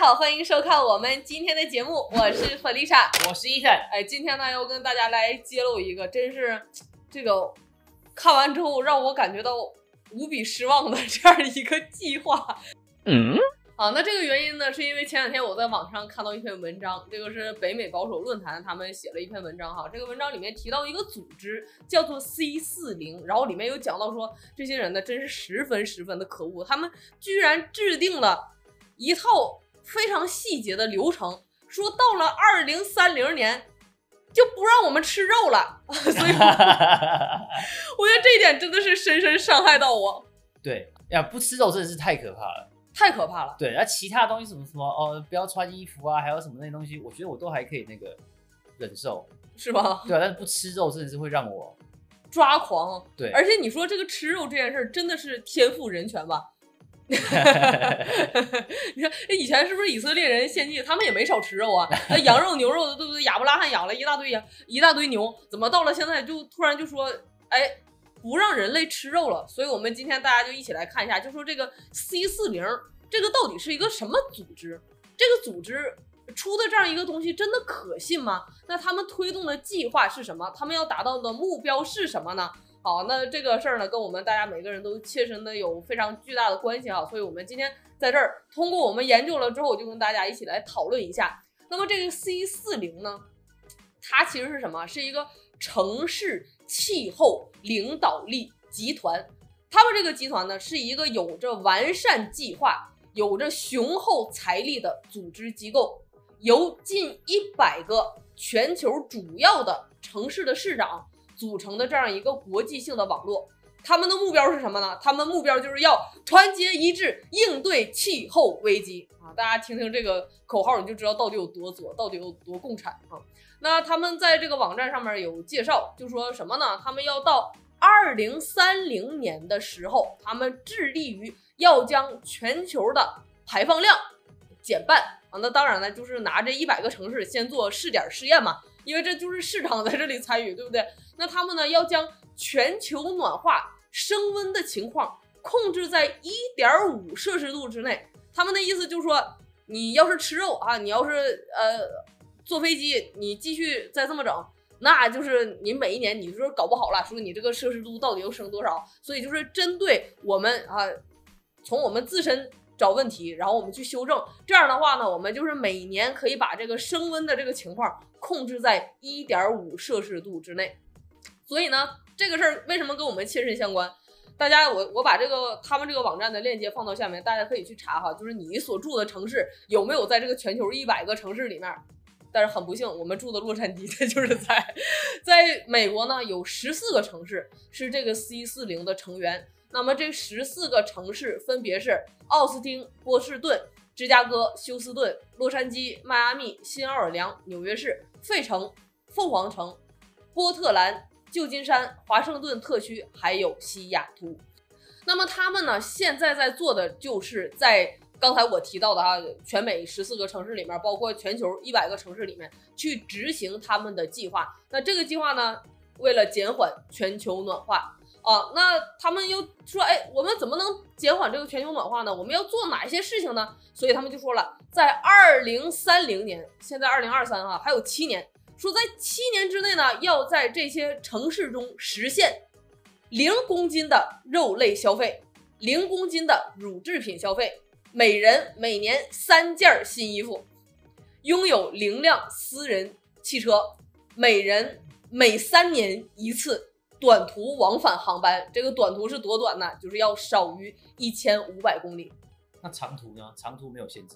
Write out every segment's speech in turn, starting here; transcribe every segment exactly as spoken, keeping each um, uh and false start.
好，欢迎收看我们今天的节目，我是弗丽莎， 我是伊森。 哎，今天呢要跟大家来揭露一个，真是这个看完之后让我感觉到无比失望的这样一个计划。 嗯。 啊，那这个原因呢，是因为前两天我在网上看到一篇文章，这个是北美保守论坛他们写了一篇文章哈，这个文章里面提到一个组织叫做 C 四零，然后里面有讲到说这些人呢真是十分十分的可恶，他们居然制定了一套非常细节的流程，说到了二零三零年就不让我们吃肉了，所以我觉得这一点真的是深深伤害到我。 对呀，不吃肉真的是太可怕了。 太可怕了。 对，那其他东西什么什么哦，不要穿衣服啊，还有什么那些东西，我觉得我都还可以那个忍受， 是吧？ 对啊，但是不吃肉真的是会让我抓狂。 对， 而且你说这个吃肉这件事真的是天赋人权吧？你看以前是不是以色列人献祭，他们也没少吃肉啊？那羊肉、牛肉的，对不对？亚伯拉罕养了一大堆羊，一大堆牛，怎么到了现在就突然就说，哎？不让人类吃肉了，所以我们今天大家就一起来看一下，就说这个 C 四零 这个到底是一个什么组织？这个组织出的这样一个东西真的可信吗？那他们推动的计划是什么？他们要达到的目标是什么呢？好，那这个事儿呢，跟我们大家每个人都切身的有非常巨大的关系哈，所以我们今天在这儿通过我们研究了之后，就跟大家一起来讨论一下。那么这个 C 四零 呢，它其实是什么？是一个城市气候领导力集团，他们这个集团呢是一个有着完善计划、有着雄厚财力的组织机构，由近一百个全球主要的城市的市长组成的这样一个国际性的网络。他们的目标是什么呢？他们目标就是要团结一致应对气候危机啊！大家听听这个口号，你就知道到底有多左，到底有多共产啊！那他们在这个网站上面有介绍，就说什么呢？他们要到二零三零年的时候，他们致力于要将全球的排放量减半啊。那当然呢，就是拿这一百个城市先做试点试验嘛，因为这就是市场在这里参与，对不对？那他们呢要将全球暖化升温的情况控制在 一点五 摄氏度之内。他们的意思就是说，你要是吃肉啊，你要是呃坐飞机，你继续再这么整，那就是你每一年你说搞不好了，说你这个摄氏度到底要升多少？所以就是针对我们啊，从我们自身找问题，然后我们去修正。这样的话呢，我们就是每年可以把这个升温的这个情况控制在 一点五 摄氏度之内。所以呢，这个事儿为什么跟我们切身相关？大家我我把这个他们这个网站的链接放到下面，大家可以去查哈，就是你所住的城市有没有在这个全球一百个城市里面。但是很不幸，我们住的洛杉矶，它就是在在美国呢，有十四个城市是这个 C 四零 的成员。那么这十四个城市分别是奥斯汀、波士顿、芝加哥、休斯顿、洛杉矶、迈阿密、新奥尔良、纽约市、费城、凤凰城、波特兰、旧金山、华盛顿特区，还有西雅图。那么他们呢，现在在做的就是在刚才我提到的哈，全美十四个城市里面，包括全球一百个城市里面去执行他们的计划。那这个计划呢，为了减缓全球暖化啊，那他们又说，哎，我们怎么能减缓这个全球暖化呢？我们要做哪些事情呢？所以他们就说了，在二零三零年，现在二零二三啊，还有七年，说在七年之内呢，要在这些城市中实现零公斤的肉类消费，零公斤的乳制品消费。每人每年三件新衣服，拥有零辆私人汽车，每人每三年一次短途往返航班。这个短途是多短呢？就是要少于一千五百公里。 那长途呢？长途没有限制。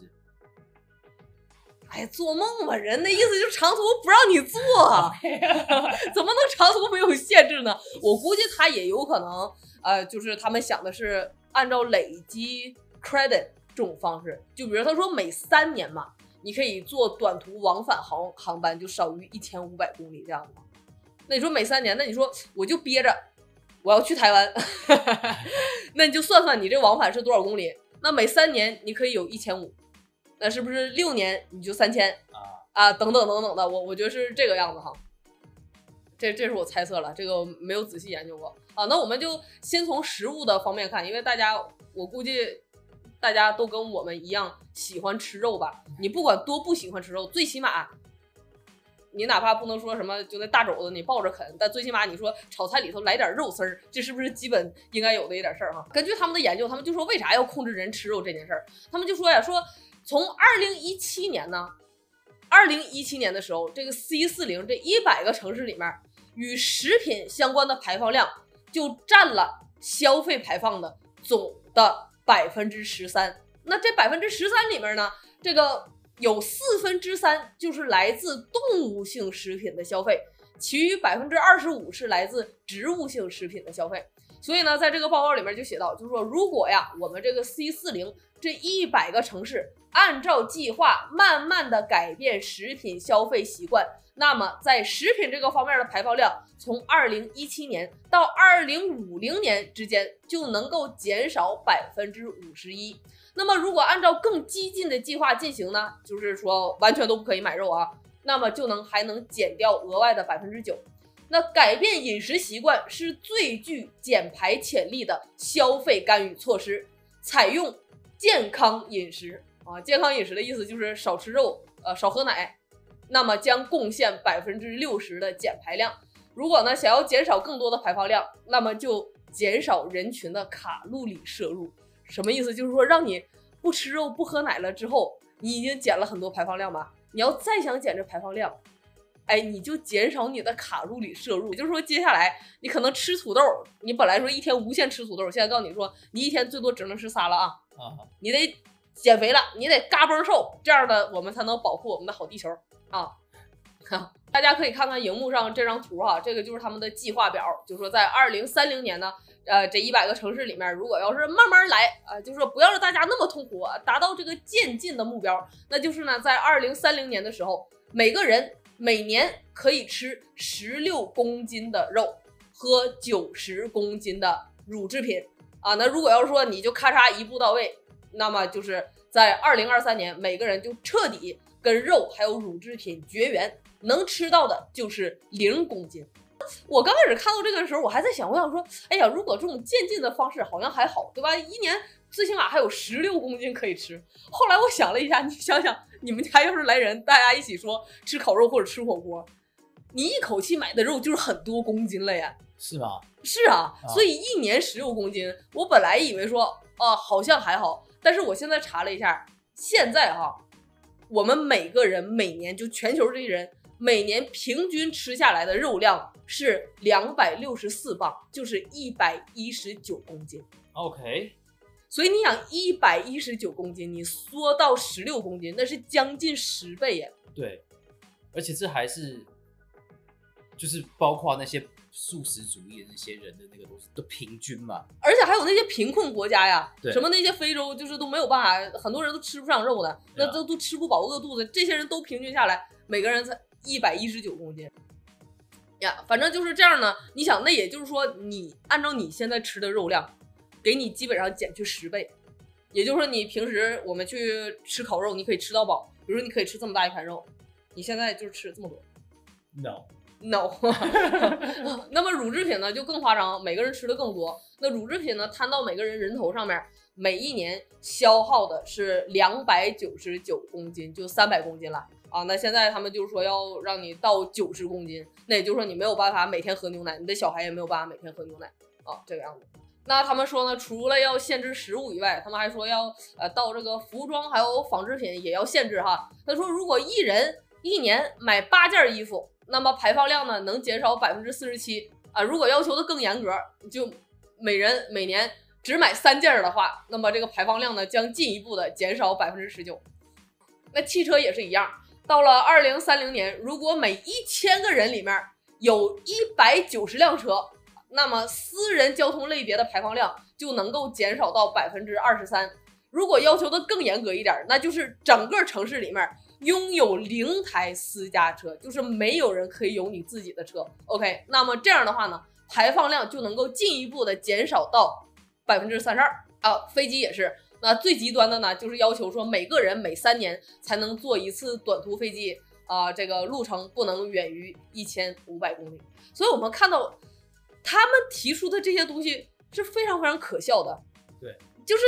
哎，做梦吧！人的意思就是长途不让你做，怎么能长途没有限制呢？我估计他也有可能，呃，就是他们想的是按照累积 credit。这种方式，就比如他说每三年嘛，你可以坐短途往返航航班，就少于一千五百公里这样的。那你说每三年，那你说我就憋着我要去台湾，那你就算算你这往返是多少公里？那每三年你可以有一千五，那是不是六年你就三千啊啊？等等等等的，我我觉得是这个样子哈。这这是我猜测了，这个没有仔细研究过啊。那我们就先从实物的方面看，因为大家我估计。 大家都跟我们一样喜欢吃肉吧？你不管多不喜欢吃肉，最起码你哪怕不能说什么就那大肘子你抱着啃，但最起码你说炒菜里头来点肉丝儿，这是不是基本应该有的一点事儿哈？根据他们的研究，他们就说为啥要控制人吃肉这件事儿，他们就说呀，说从二零一七年呢，二零一七年的时候，这个 C 四零这一百个城市里面，与食品相关的排放量就占了消费排放的总的百分之十三。那这百分之十三里面呢，这个有四分之三就是来自动物性食品的消费，其余百分之二十五是来自植物性食品的消费。所以呢，在这个报告里面就写到，就是说，如果呀，我们这个 C 四零这一百个城市按照计划慢慢的改变食品消费习惯，那么在食品这个方面的排放量，从二零一七年到二零五零年之间就能够减少百分之五十一。那么如果按照更激进的计划进行呢，就是说完全都不可以买肉啊，那么就能还能减掉额外的百分之九。那改变饮食习惯是最具减排潜力的消费干预措施，采用健康饮食啊，健康饮食的意思就是少吃肉，呃，少喝奶，那么将贡献百分之六十的减排量。如果呢想要减少更多的排放量，那么就减少人群的卡路里摄入。什么意思？就是说让你不吃肉不喝奶了之后，你已经减了很多排放量吧，你要再想减这排放量，哎，你就减少你的卡路里摄入。也就是说接下来你可能吃土豆，你本来说一天无限吃土豆，现在告诉你说你一天最多只能吃仨了啊，啊你得减肥了，你得嘎嘣瘦，这样的我们才能保护我们的好地球啊。大家可以看看荧幕上这张图哈，这个就是他们的计划表，就是说在二零三零年呢，呃，这一百个城市里面，如果要是慢慢来啊、呃，就是说不要让大家那么痛苦啊，达到这个渐进的目标，那就是呢，在二零三零年的时候，每个人每年可以吃十六公斤的肉，喝九十公斤的乳制品啊。那如果要是说你就咔嚓一步到位，那么就是在二零二三年，每个人就彻底跟肉还有乳制品绝缘。能吃到的就是零公斤。我刚开始看到这个的时候，我还在想，我想说，哎呀，如果这种渐进的方式好像还好，对吧？一年最起码还有十六公斤可以吃。后来我想了一下，你想想，你们家要是来人，大家一起说吃烤肉或者吃火锅，你一口气买的肉就是很多公斤了呀。 是吗？ 是啊，啊所以一年十六公斤，我本来以为说，啊，好像还好，但是我现在查了一下，现在哈，我们每个人每年就全球这些人。每年平均吃下来的肉量是两百六十四磅，就是一百一十九公斤。 OK， 所以你想一百一十九公斤，你缩到十六公斤，那是将近十倍耶。 对，而且这还是就是包括那些素食主义的那些人的那个东西都平均嘛， 而且还有那些贫困国家呀， 对， 什么那些非洲就是都没有办法，很多人都吃不上肉的，那都都吃不饱饿肚子，这些人都平均下来，每个人才一百一十九公斤呀，反正就是这样呢。你想，那也就是说，你按照你现在吃的肉量，给你基本上减去十倍。也就是说，你平时我们去吃烤肉，你可以吃到饱，比如说你可以吃这么大一盘肉，你现在就是吃这么多。 No no 那么乳制品呢就更夸张，每个人吃的更多。那乳制品呢摊到每个人人头上面，每一年消耗的是两百九十九公斤，就三百公斤了。啊，那现在他们就是说要让你到九十公斤，那也就是说你没有办法每天喝牛奶，你的小孩也没有办法每天喝牛奶啊，这个样子。那他们说呢，除了要限制食物以外，他们还说要呃到这个服装还有纺织品也要限制哈。他说如果一人一年买八件衣服，那么排放量呢能减少百分之四十七啊。如果要求的更严格，就每人每年只买三件的话，那么这个排放量呢将进一步的减少百分之十九。那汽车也是一样。到了二零三零年，如果每一千个人里面有一百九十辆车，那么私人交通类别的排放量就能够减少到百分之二十三。如果要求的更严格一点，那就是整个城市里面拥有零台私家车，就是没有人可以有你自己的车。OK， 那么这样的话呢，排放量就能够进一步的减少到百分之三十二啊。飞机也是。那最极端的呢，就是要求说每个人每三年才能坐一次短途飞机啊、呃，这个路程不能远于一千五百公里。所以我们看到他们提出的这些东西是非常非常可笑的。 对， 就是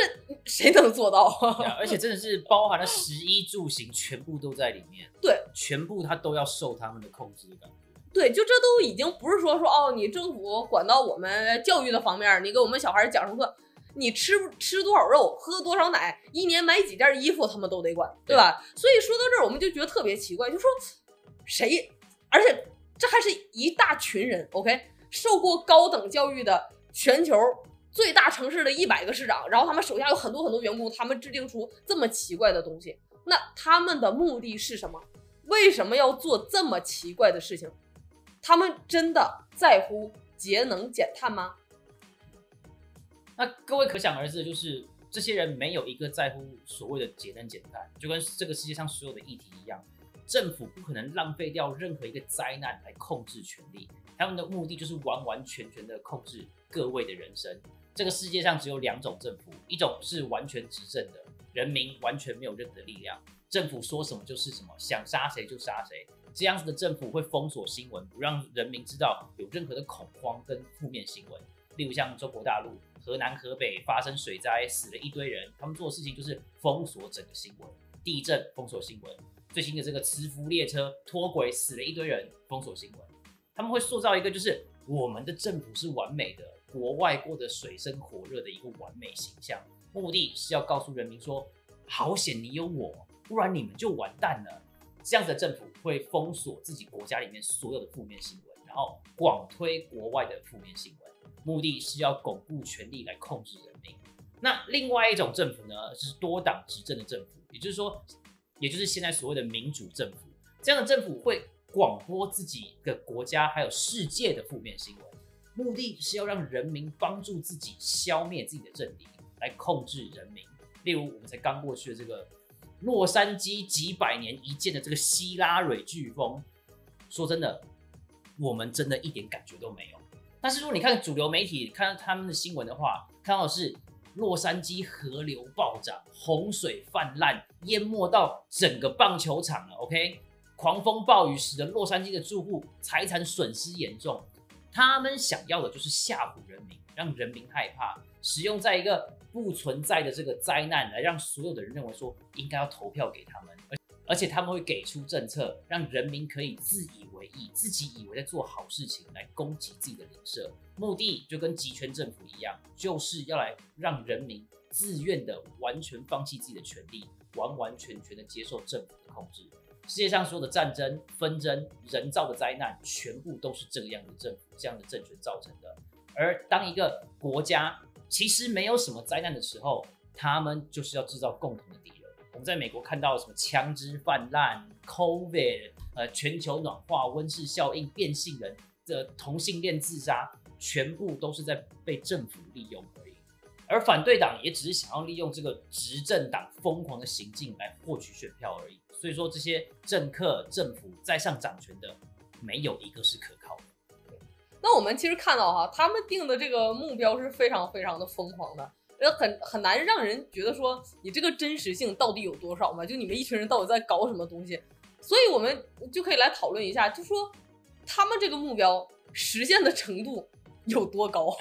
谁能做到？ 对啊，而且真的是包含了食衣住行，全部都在里面。 对， 全部它都要受他们的控制的感觉。 对，就这都已经不是说说哦，你政府管到我们教育的方面，你给我们小孩讲什么课，你吃吃多少肉，喝多少奶，一年买几件衣服，他们都得管，对吧？对，所以说到这儿，我们就觉得特别奇怪，就说谁，而且这还是一大群人 ，OK， 受过高等教育的全球最大城市的一百个市长，然后他们手下有很多很多员工，他们制定出这么奇怪的东西，那他们的目的是什么？为什么要做这么奇怪的事情？他们真的在乎节能减碳吗？ 那各位可想而知的就是，这些人没有一个在乎所谓的节能减碳，就跟这个世界上所有的议题一样，政府不可能浪费掉任何一个灾难来控制权力，他们的目的就是完完全全的控制各位的人生。这个世界上只有两种政府，一种是完全执政的，人民完全没有任何的力量，政府说什么就是什么，想杀谁就杀谁。这样子的政府会封锁新闻，不让人民知道有任何的恐慌跟负面新闻。例如像中国大陆、河南、河北发生水灾，死了一堆人，他们做的事情就是封锁整个新闻。地震封锁新闻，最新的这个磁浮列车脱轨死了一堆人，封锁新闻。他们会塑造一个就是我们的政府是完美的，国外过得水深火热的一个完美形象，目的是要告诉人民说，好险你有我，不然你们就完蛋了。这样子的政府会封锁自己国家里面所有的负面新闻，然后广推国外的负面新闻，目的是要巩固权力来控制人民。那另外一种政府呢，是多党执政的政府，也就是说，也就是现在所谓的民主政府。这样的政府会广播自己的国家还有世界的负面新闻，目的是要让人民帮助自己消灭自己的政敌，来控制人民。例如我们才刚过去的这个洛杉矶几百年一见的这个希拉蕊飓风，说真的，我们真的一点感觉都没有。但是如果你看主流媒体看到他们的新闻的话，看到的是洛杉矶河流暴涨，洪水泛滥，淹没到整个棒球场了 OK， 狂风暴雨使得洛杉矶的住户财产损失严重。他们想要的就是吓唬人民，让人民害怕，使用在一个不存在的这个灾难来让所有的人认为说应该要投票给他们，而且他们会给出政策，让人民可以自以为意，自己以为在做好事情来攻击自己的邻舍，目的就跟集权政府一样，就是要来让人民自愿的完全放弃自己的权利，完完全全的接受政府的控制。世界上所有的战争、纷争、人造的灾难，全部都是这样的政府、这样的政权造成的。而当一个国家其实没有什么灾难的时候，他们就是要制造共同的敌人。我们在美国看到什么枪支泛滥、COVID、呃全球暖化、温室效应、变性人的同性恋自杀，全部都是在被政府利用而已。而反对党也只是想要利用这个执政党疯狂的行径来获取选票而已。所以说，这些政客、政府在上掌权的，没有一个是可靠的。 那我们其实看到哈，他们定的这个目标是非常非常的疯狂的，很很难让人觉得说你这个真实性到底有多少嘛？就你们一群人到底在搞什么东西？所以我们就可以来讨论一下，就说他们这个目标实现的程度有多高？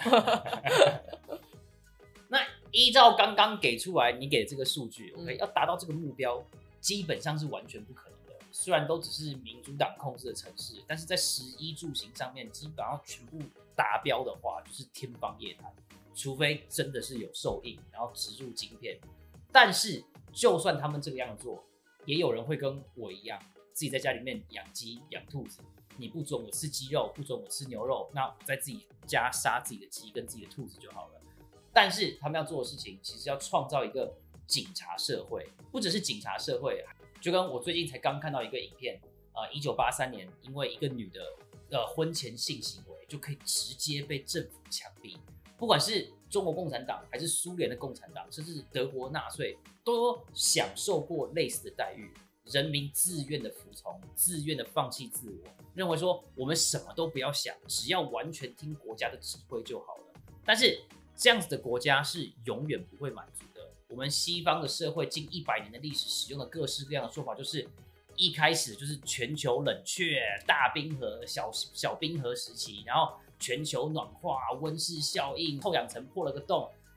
那依照刚刚给出来你给的这个数据 ，OK，、嗯、要达到这个目标，基本上是完全不可能的。虽然都只是民主党控制的城市，但是在食衣住行上面，基本上全部达标的话，就是天方夜谭。除非真的是有受益，然后植入晶片。但是，就算他们这个样做，也有人会跟我一样，自己在家里面养鸡、养兔子。你不准我吃鸡肉，不准我吃牛肉，那我在自己家杀自己的鸡跟自己的兔子就好了。但是他们要做的事情，其实要创造一个警察社会，不只是警察社会，就跟我最近才刚看到一个影片，呃，一九八三年，因为一个女的呃婚前性行为，就可以直接被政府枪毙。不管是中国共产党，还是苏联的共产党，甚至德国纳粹，都享受过类似的待遇。人民自愿的服从，自愿的放弃自我，认为说我们什么都不要想，只要完全听国家的指挥就好了。但是这样子的国家是永远不会满足的。我们西方的社会近一百年的历史使用的各式各样的说法，就是一开始就是全球冷却、大冰河、小小冰河时期，然后全球暖化、温室效应、臭氧层破了个洞，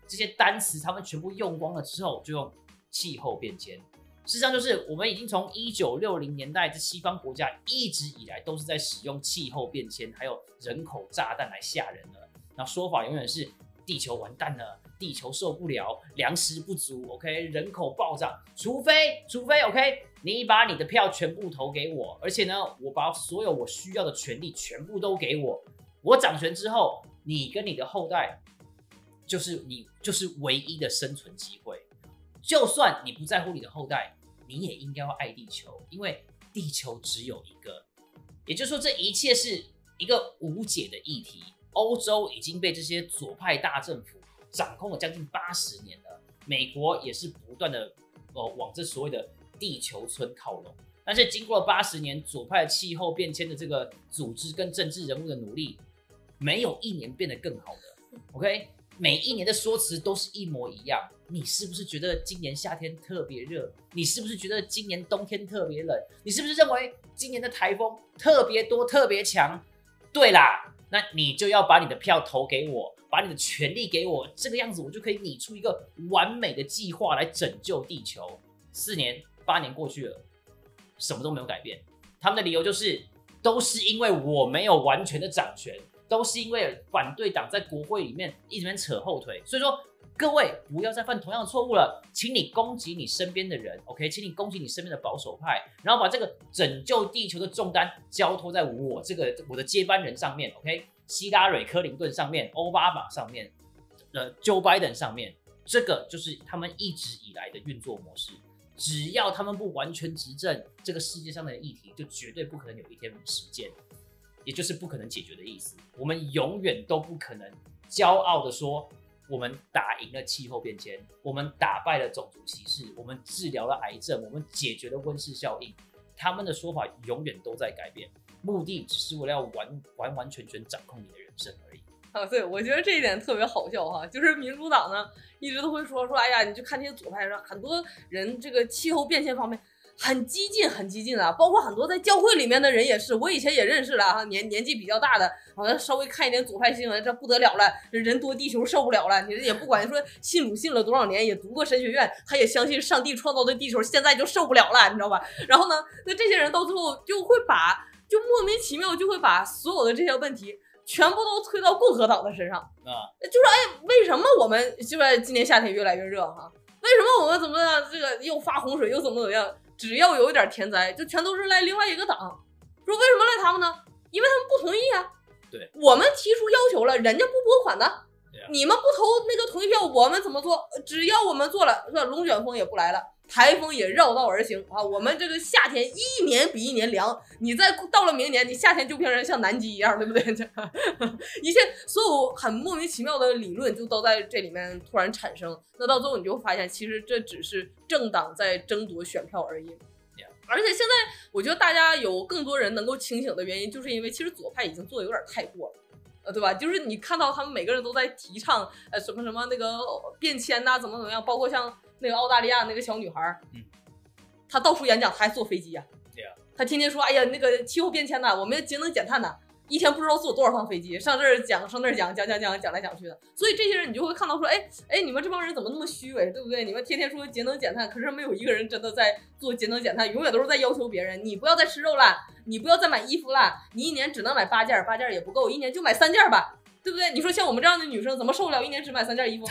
这些单词他们全部用光了之后，就用气候变迁。事实上，就是我们已经从一九六零年代，这西方国家一直以来都是在使用气候变迁还有人口炸弹来吓人的。那说法永远是地球完蛋了，地球受不了，粮食不足 ，OK， 人口暴涨，除非除非 OK， 你把你的票全部投给我，而且呢，我把所有我需要的权利全部都给我，我掌权之后，你跟你的后代就是你就是唯一的生存机会。就算你不在乎你的后代，你也应该要爱地球，因为地球只有一个。也就是说，这一切是一个无解的议题。欧洲已经被这些左派大政府掌控了将近八十年了，美国也是不断的呃往这所谓的地球村靠拢。但是经过了八十年左派气候变迁的这个组织跟政治人物的努力，没有一年变得更好的。OK， 每一年的说辞都是一模一样。你是不是觉得今年夏天特别热？你是不是觉得今年冬天特别冷？你是不是认为今年的台风特别多、特别强？对啦，那你就要把你的票投给我，把你的权利给我，这个样子我就可以拟出一个完美的计划来拯救地球。四年、八年过去了，什么都没有改变。他们的理由就是，都是因为我没有完全的掌权，都是因为反对党在国会里面一直在扯后腿，所以说。各位不要再犯同样的错误了，请你攻击你身边的人 ，OK， 请你攻击你身边的保守派，然后把这个拯救地球的重担交托在我这个我的接班人上面 ，OK， 希拉蕊、克林顿上面，奥巴马上面，呃 ，Joe Biden 上面，这个就是他们一直以来的运作模式。只要他们不完全执政，这个世界上的议题就绝对不可能有一天实践，也就是不可能解决的意思。我们永远都不可能骄傲的说。我们打赢了气候变迁，我们打败了种族歧视，我们治疗了癌症，我们解决了温室效应。他们的说法永远都在改变，目的只是为了要完完完全全掌控你的人生而已。 啊，对，我觉得这一点特别好笑哈，就是民主党呢一直都会说说，哎呀，你就看这些左派上很多人这个气候变迁方面。很激进，很激进的，包括很多在教会里面的人也是。我以前也认识了哈，年年纪比较大的，好像稍微看一点左派新闻，这不得了了，人多地球受不了了。你也不管说信主信了多少年，也读过神学院，他也相信上帝创造的地球现在就受不了了，你知道吧？然后呢，那这些人到最后就会把，就莫名其妙就会把所有的这些问题全部都推到共和党的身上啊，就说哎，为什么我们就在今年夏天越来越热哈？为什么我们怎么样这个又发洪水又怎么怎么样？只要有一点天灾，就全都是赖另外一个党。说为什么赖他们呢？因为他们不同意啊。 对， 我们提出要求了，人家不拨款的， 啊、 你们不投那个同意票，我们怎么做？只要我们做了，是吧？龙卷风也不来了，台风也绕道而行啊。我们这个夏天一年比一年凉，你再到了明年，你夏天就变成像南极一样，对不对？一切所有很莫名其妙的理论就都在这里面突然产生。那到最后你就会发现，其实这只是政党在争夺选票而已。 Yeah. 而且现在我觉得大家有更多人能够清醒的原因，就是因为其实左派已经做的有点太过了。呃，对吧？就是你看到他们每个人都在提倡，呃，什么什么那个变迁呐、啊，怎么怎么样，包括像那个澳大利亚那个小女孩，嗯，她到处演讲，她还坐飞机呀、啊， 对呀， 她天天说，哎呀，那个气候变迁呐，我们要节能减碳呐，一天不知道坐多少趟飞机，上这儿讲，上那儿讲，讲讲讲讲来讲去的。所以这些人你就会看到说，哎哎，你们这帮人怎么那么虚伪，对不对？你们天天说节能减碳，可是没有一个人真的在做节能减碳，永远都是在要求别人，你不要再吃肉了，你不要再买衣服了，你一年只能买八件，八件也不够，一年就买三件吧。对不对？你说像我们这样的女生怎么受得了一年只买三件衣服？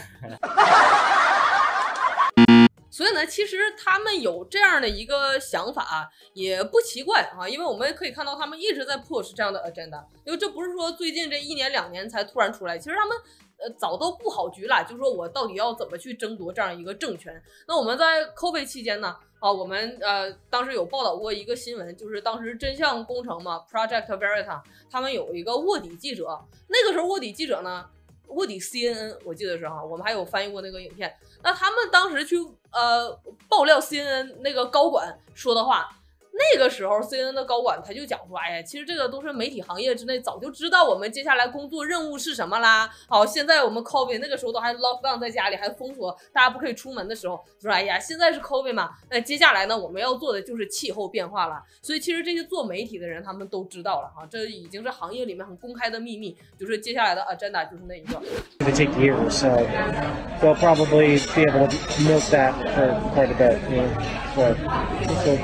所以呢，其实他们有这样的一个想法也不奇怪啊，因为我们可以看到他们一直在 push 这样的 agenda， 因为这不是说最近这一年两年才突然出来，其实他们呃早都布好局了，就说我到底要怎么去争夺这样一个政权。那我们在 COVID 期间呢？啊，我们呃当时有报道过一个新闻，就是当时真相工程嘛 ，Project Veritas， 他们有一个卧底记者，那个时候卧底记者呢，卧底 C N N， 我记得是哈，我们还有翻译过那个影片。那他们当时去呃爆料 C N N 那个高管说的话， 那个时候 C N N 的高管他就讲说，哎呀，其实这个都是媒体行业之内早就知道我们接下来工作任务是什么啦。好，现在我们 COVID 那个时候都还 lock down 在家里，还封锁，大家不可以出门的时候，就说哎呀，现在是 COVID 嘛，那接下来呢，我们要做的就是气候变化了。所以其实这些做媒体的人他们都知道了哈，这已经是行业里面很公开的秘密，就是接下来的 agenda 就是那一个。 They take years, so they'll probably be able to milk that for quite a bit. You know, so, so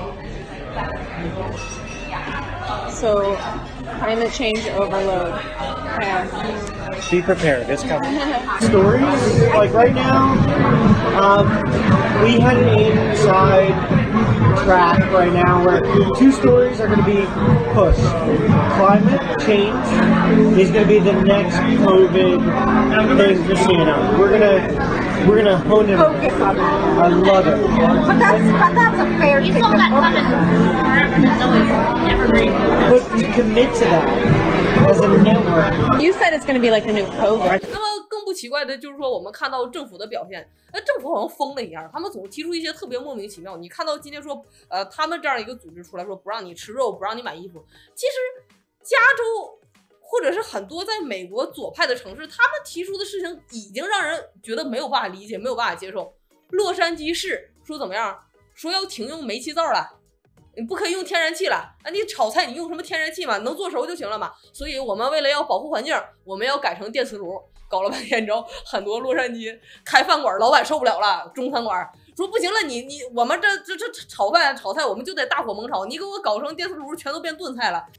So, climate change overload. Yeah. be prepared. It's coming. Stories like right now, um, we had an inside track right now where two stories are going to be pushed. Climate change is going to be the next COVID thing to stand up. We're gonna we're gonna hone it. Focus on it. I love it. But that's, but that's a fair You thing. saw that coming forever. It's always evergreen. But to commit to that as a network. You said it's going to be like the new COVID. 那么更不奇怪的就是说，我们看到政府的表现，呃，政府好像疯了一样，他们总提出一些特别莫名其妙。你看到今天说，呃，他们这样一个组织出来说不让你吃肉，不让你买衣服，其实加州或者是很多在美国左派的城市，他们提出的事情已经让人觉得没有办法理解，没有办法接受。洛杉矶市说怎么样？说要停用煤气灶了。你不可以用天然气了啊！你炒菜你用什么天然气嘛？能做熟就行了嘛。所以我们为了要保护环境，我们要改成电磁炉。搞了半天，你知道，很多洛杉矶开饭馆老板受不了了，中餐馆说不行了，你你我们这这这炒饭炒菜我们就得大火猛炒，你给我搞成电磁炉，全都变炖菜了。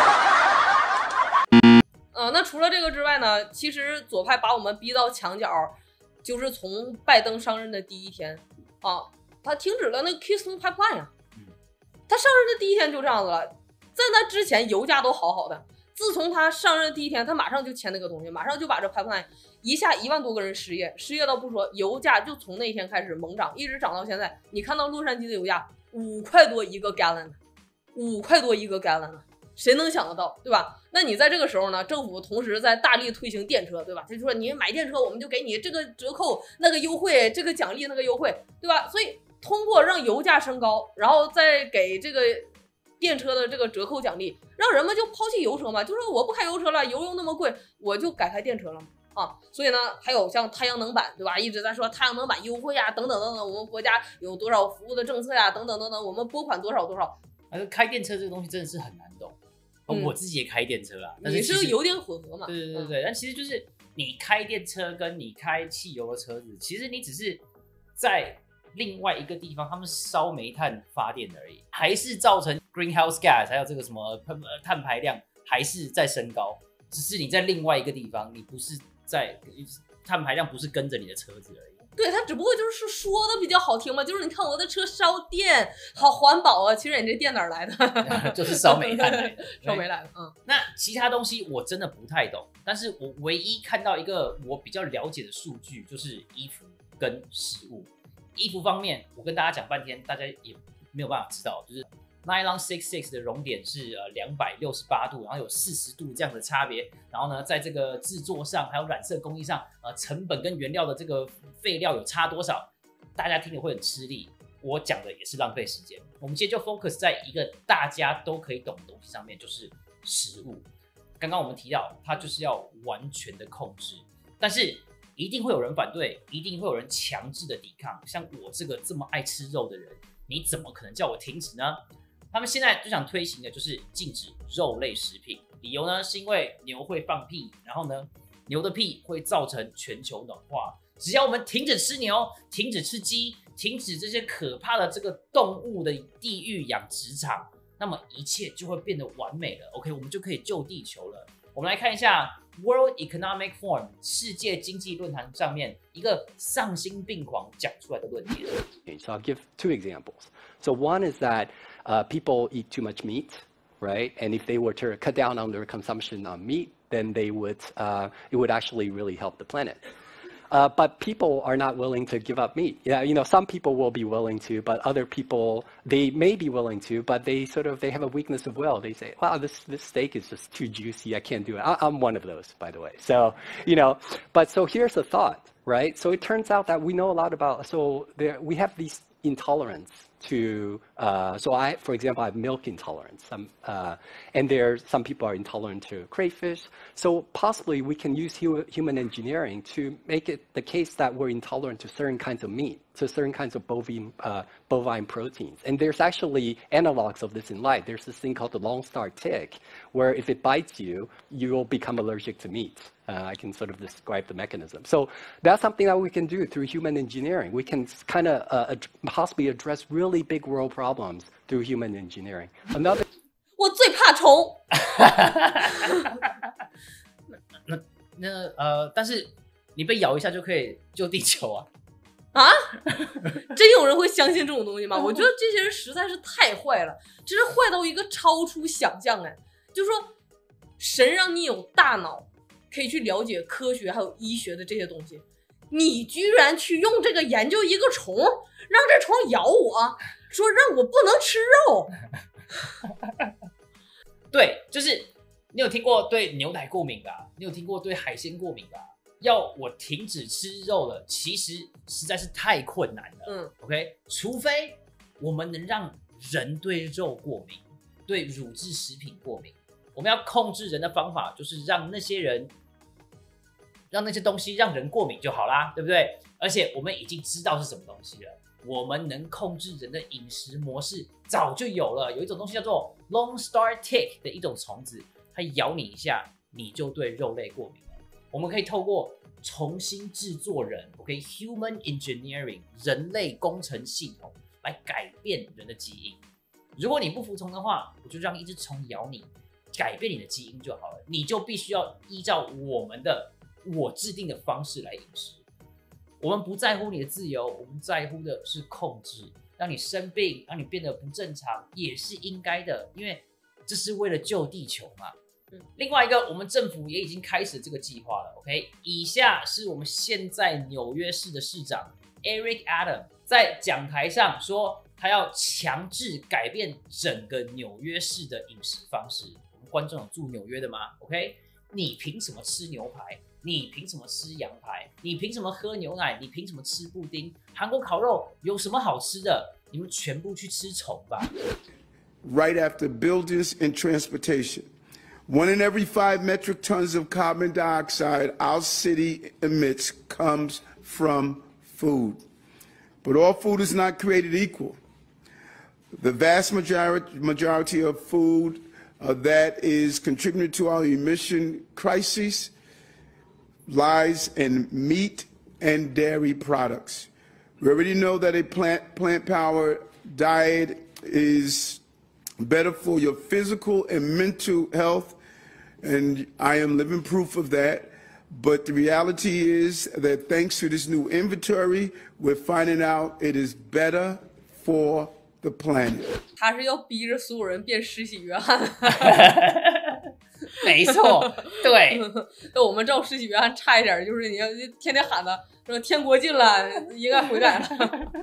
呃，那除了这个之外呢，其实左派把我们逼到墙角，就是从拜登上任的第一天啊，他停止了那个 Keystone Pipeline 啊。他上任的第一天就这样子了，在那之前油价都好好的，自从他上任第一天，他马上就签那个东西，马上就把这 pipeline 一下一万多个人失业，失业到不说，油价就从那一天开始猛涨，一直涨到现在。你看到洛杉矶的油价五块多一个 gallon， 五块多一个 gallon， 谁能想得到，对吧？那你在这个时候呢，政府同时在大力推行电车，对吧？就是说你买电车，我们就给你这个折扣、那个优惠、这个奖励、那个优惠，对吧？所以通过让油价升高，然后再给这个电车的这个折扣奖励，让人们就抛弃油车嘛，就说我不开油车了，油又那么贵，我就改开电车了嘛。啊，所以呢，还有像太阳能板，对吧？一直在说太阳能板优惠呀，等等等等，我们国家有多少服务的政策呀，等等等等，我们拨款多少多少。 但是开电车这个东西真的是很难懂。嗯、我自己也开电车啦，但是你是油电混合嘛？ 对对对对，嗯、但其实就是你开电车跟你开汽油的车子，其实你只是在另外一个地方，他们烧煤炭发电而已，还是造成 greenhouse gas， 还有这个什么碳排量还是在升高，只是你在另外一个地方，你不是在碳排量不是跟着你的车子而已。 对，他只不过就是说的比较好听嘛，就是你看我的车烧电，好环保啊。其实你这电哪来的？ 就是烧煤炭来的， 烧煤来的。嗯， 那其他东西我真的不太懂，但是我唯一看到一个我比较了解的数据，就是衣服跟食物。衣服方面，我跟大家讲半天，大家也没有办法知道，就是 Nylon 六十六的熔点是呃两百六十八度，然后有四十度这样的差别。然后呢，在这个制作上还有染色工艺上，呃，成本跟原料的这个废料有差多少，大家听了会很吃力。我讲的也是浪费时间。我们今天就 focus 在一个大家都可以懂的东西上面，就是食物。刚刚我们提到，它就是要完全的控制，但是一定会有人反对，一定会有人强制的抵抗。像我这个这么爱吃肉的人，你怎么可能叫我停止呢？他们现在就想推行的就是禁止肉类食品，理由呢是因为牛会放屁，然后呢牛的屁会造成全球暖化。只要我们停止吃牛，停止吃鸡，停止这些可怕的这个动物的地狱养殖场，那么一切就会变得完美了。OK， 我们就可以救地球了。我们来看一下 World Economic Forum 世界经济论坛上面一个丧心病狂讲出来的论点。 So I'll give two examples. So one is that uh, people eat too much meat, right? And if they were to cut down on their consumption on meat, then they would uh, it would actually really help the planet. Uh, but people are not willing to give up meat. Yeah, you know, some people will be willing to, but other people, they may be willing to, but they sort of, they have a weakness of will. They say, wow, this, this steak is just too juicy. I can't do it. I, I'm one of those, by the way. So, you know, but so here's the thought, right? So it turns out that we know a lot about, so there, we have these intolerance to, uh, so I, for example, I have milk intolerance, um, uh, and there some people are intolerant to crayfish. So possibly we can use hu human engineering to make it the case that we're intolerant to certain kinds of meat, to certain kinds of bovine, uh, bovine proteins. And there's actually analogs of this in life. There's this thing called the Lone Star tick, where if it bites you, you will become allergic to meat. Uh, I can sort of describe the mechanism. So that's something that we can do through human engineering. We can kind of uh, ad possibly address really big world problems through human engineering. Another 我最怕虫。 那那呃，但是你被咬一下就可以救地球啊？ 啊？真有人会相信这种东西吗？我觉得这些人实在是太坏了，真是坏到一个超出想象哎！就是说，神让你有大脑，可以去了解科学还有医学的这些东西，你居然去用这个研究一个虫，让这虫咬我，说让我不能吃肉。 对，就是你有听过对牛奶过敏吧？你有听过对海鲜过敏吧？要我停止吃肉了，其实实在是太困难了。 嗯 ，OK， 除非我们能让人对肉过敏，对乳制食品过敏。我们要控制人的方法就是让那些人，让那些东西让人过敏就好啦，对不对？而且我们已经知道是什么东西了，我们能控制人的饮食模式早就有了。有一种东西叫做 Lone Star tick 的一种虫子，它咬你一下，你就对肉类过敏了。我们可以透过重新制作人 ，OK，human engineering 人类工程系统来改变人的基因。如果你不服从的话，我就让一只虫咬你，改变你的基因就好了。你就必须要依照我们的我制定的方式来饮食。我们不在乎你的自由，我们在乎的是控制。让你生病，让你变得不正常，也是应该的，因为这是为了救地球嘛。嗯、另外一个，我们政府也已经开始这个计划了。OK， 以下是我们现在纽约市的市长 Eric Adams 在讲台上说，他要强制改变整个纽约市的饮食方式。我们观众有住纽约的吗 ？OK， 你凭什么吃牛排？你凭什么吃羊排？你凭什么喝牛奶？你凭什么吃布丁？韩国烤肉有什么好吃的？你们全部去吃虫吧。 Right after buildings and transportation, one in every five metric tons of carbon dioxide our city emits comes from food. But all food is not created equal. The vast majority, majority of food uh, that is contributing to our emission crises lies in meat and dairy products. We already know that a plant, plant-powered diet is better for your physical and mental health, and I am living proof of that. But the reality is that thanks to this new inventory, we're finding out it is better for the planet. 他是要逼着所有人变施洗约翰。 没错，对。 那我们照施洗约翰差一点，就是你要天天喊的说天国近了，应该悔改了。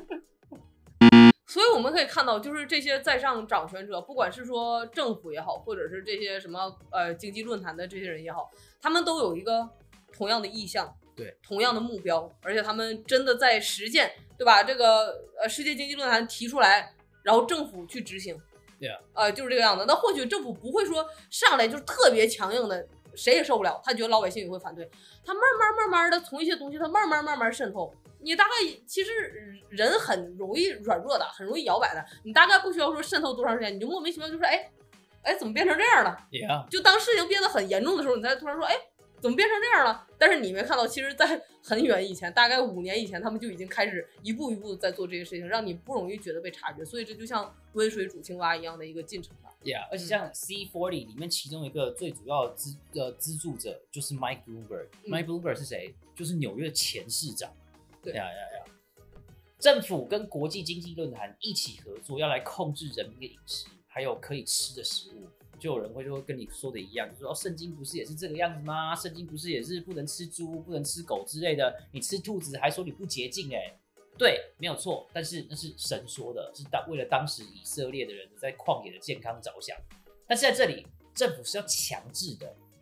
所以我们可以看到，就是这些在上掌权者，不管是说政府也好，或者是这些什么呃经济论坛的这些人也好，他们都有一个同样的意向， 对， 同样的目标，而且他们真的在实践，对吧？这个呃世界经济论坛提出来，然后政府去执行。 对啊， 呃，就是这个样子。那或许政府不会说上来就是特别强硬的，谁也受不了，他觉得老百姓也会反对，他慢慢慢慢的从一些东西，他慢慢慢慢渗透。你大概其实人很容易软弱的，很容易摇摆的，你大概不需要说渗透多长时间，你就莫名其妙就说，哎，哎，怎么变成这样了？ Yeah. 就当事情变得很严重的时候，你才突然说，哎。怎么变成这样了？但是你没看到，其实，在很远以前，大概五年以前，他们就已经开始一步一步在做这些事情，让你不容易觉得被察觉。所以这就像温水煮青蛙一样的一个进程吧。 Yeah， 而且像 C 四十 里面其中一个最主要的资呃资助者就是 Mike Bloomberg。Mike Bloomberg 是谁？就是纽约前市长。 对呀呀呀！政府跟国际经济论坛一起合作，要来控制人民的饮食，还有可以吃的食物。就有人会说跟你说的一样，就说哦，圣经不是也是这个样子吗？圣经不是也是不能吃猪、不能吃狗之类的？你吃兔子还说你不洁净哎、欸，对，没有错。但是那是神说的，是当为了当时以色列的人在旷野的健康着想。但是在这里，政府是要强制的，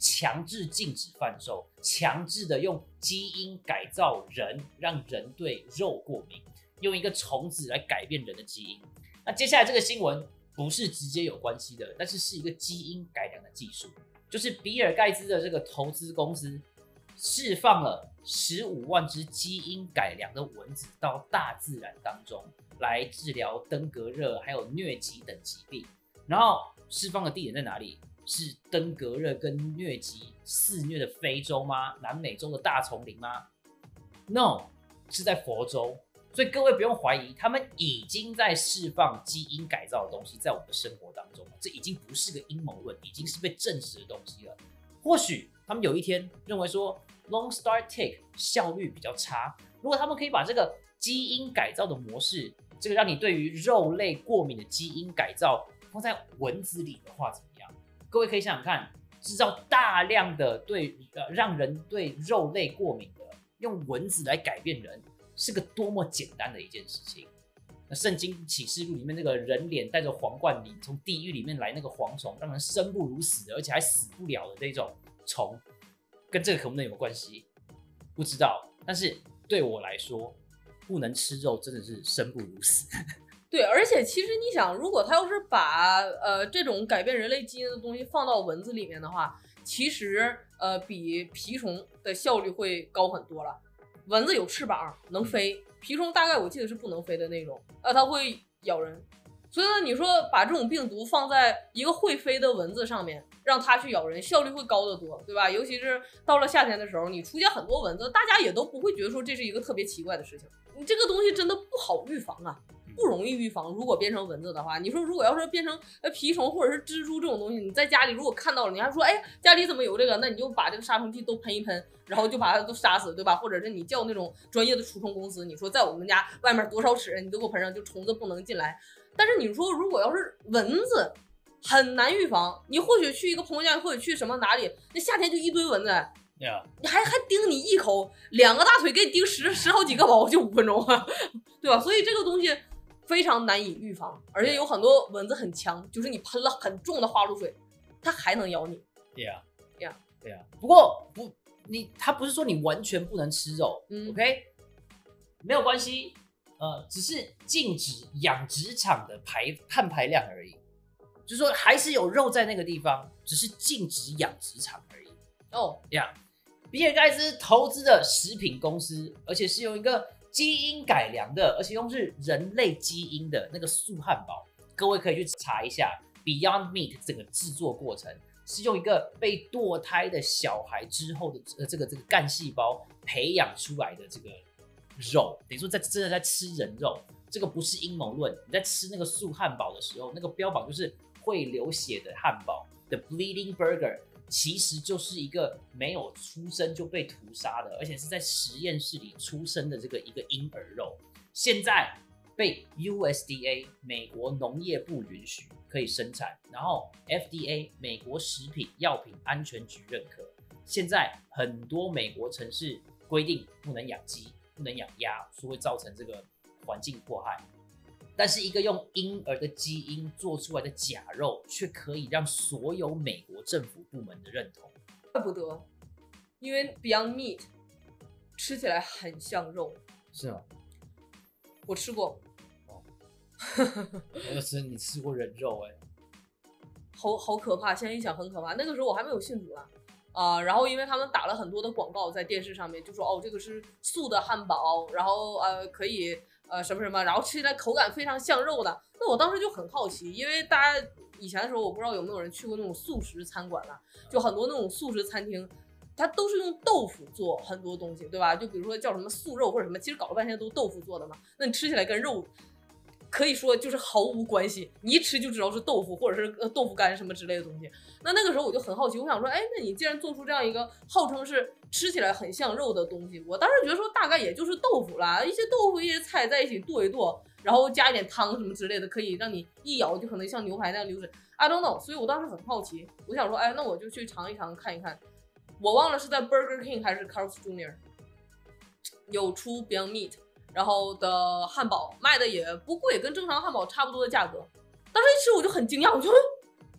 强制禁止贩售，强制的用基因改造人，让人对肉过敏，用一个虫子来改变人的基因。那接下来这个新闻不是直接有关系的，但是是一个基因改良的技术，就是比尔盖茨的这个投资公司释放了十五万只基因改良的蚊子到大自然当中，来治疗登革热还有疟疾等疾病。然后释放的地点在哪里？是登革热跟疟疾肆虐的非洲吗？南美洲的大丛林吗 ？No， 是在佛州。所以各位不用怀疑，他们已经在释放基因改造的东西在我们的生活当中了。这已经不是个阴谋论，已经是被证实的东西了。或许他们有一天认为说 Lone Star Tick 效率比较差，如果他们可以把这个基因改造的模式，这个让你对于肉类过敏的基因改造放在蚊子里的话怎么样？各位可以想想看，制造大量的对呃让人对肉类过敏的，用蚊子来改变人，是个多么简单的一件事情。那圣经启示录里面那个人脸带着皇冠里从地狱里面来那个蝗虫，让人生不如死的，而且还死不了的这种虫，跟这个可不能有关系？不知道。但是对我来说，不能吃肉真的是生不如死。 对，而且其实你想，如果他要是把呃这种改变人类基因的东西放到蚊子里面的话，其实呃比蜱虫的效率会高很多了。蚊子有翅膀能飞，蜱虫大概我记得是不能飞的那种，呃，它会咬人。所以呢，你说把这种病毒放在一个会飞的蚊子上面，让它去咬人，效率会高得多，对吧？尤其是到了夏天的时候，你出现很多蚊子，大家也都不会觉得说这是一个特别奇怪的事情。你这个东西真的不好预防啊。不容易预防。如果变成蚊子的话，你说如果要是变成呃蜱虫或者是蜘蛛这种东西，你在家里如果看到了，你还说哎家里怎么有这个，那你就把这个杀虫剂都喷一喷，然后就把它都杀死，对吧？或者是你叫那种专业的除虫公司，你说在我们家外面多少尺你都给我喷上，就虫子不能进来。但是你说如果要是蚊子很难预防，你或许去一个朋友家，或者去什么哪里，那夏天就一堆蚊子。 Yeah. 你还还叮你一口，两个大腿给你叮十十好几个包，就五分钟啊，对吧？所以这个东西非常难以预防，而且有很多蚊子很强，就是你喷了很重的花露水，它还能咬你。 对呀， 对呀， 对呀。不过不，你它不是说你完全不能吃肉，嗯 ，OK， 没有关系，呃，只是禁止养殖场的排碳排量而已，就是说还是有肉在那个地方，只是禁止养殖场而已。 哦， 呀。比尔盖茨投资的食品公司，而且是用一个基因改良的，而且用是人类基因的那个素汉堡，各位可以去查一下 Beyond Meat 整个制作过程，是用一个被堕胎的小孩之后的呃这个这个干细胞培养出来的这个肉，等于说在真的在吃人肉，这个不是阴谋论。你在吃那个素汉堡的时候，那个标榜就是会流血的汉堡 ，The Bleeding Burger。其实就是一个没有出生就被屠杀的，而且是在实验室里出生的这个一个婴儿肉，现在被 U S D A 美国农业部允许可以生产，然后 F D A 美国食品药品安全局认可。现在很多美国城市规定不能养鸡，不能养鸭，说会造成这个环境迫害。但是一个用婴儿的基因做出来的假肉，却可以让所有美国政府部门的认同。 怪不得，因为 Beyond Meat 吃起来很像肉。 是吗？ 我吃过。 哦，我吃你吃过人肉哎、欸， 好好可怕！现在一想很可怕。那个时候我还没有信主呢。啊、呃，然后因为他们打了很多的广告在电视上面，就说哦这个是素的汉堡，然后呃可以。呃，什么什么，然后吃起来口感非常像肉的，那我当时就很好奇，因为大家以前的时候，我不知道有没有人去过那种素食餐馆了，就很多那种素食餐厅，它都是用豆腐做很多东西，对吧？就比如说叫什么素肉或者什么，其实搞了半天都豆腐做的嘛，那你吃起来跟肉可以说就是毫无关系，你一吃就知道是豆腐或者是豆腐干什么之类的东西。那那个时候我就很好奇，我想说，哎，那你既然做出这样一个号称是吃起来很像肉的东西，我当时觉得说大概也就是豆腐啦，一些豆腐一些菜在一起剁一剁，然后加一点汤什么之类的，可以让你一咬就可能像牛排那样流水。I don't know， 所以我当时很好奇，我想说，哎，那我就去尝一尝看一看。我忘了是在 Burger King 还是 Carl's Junior 有出 Beyond Meat。然后的汉堡卖的也不贵，跟正常汉堡差不多的价格。当时一吃我就很惊讶，我就，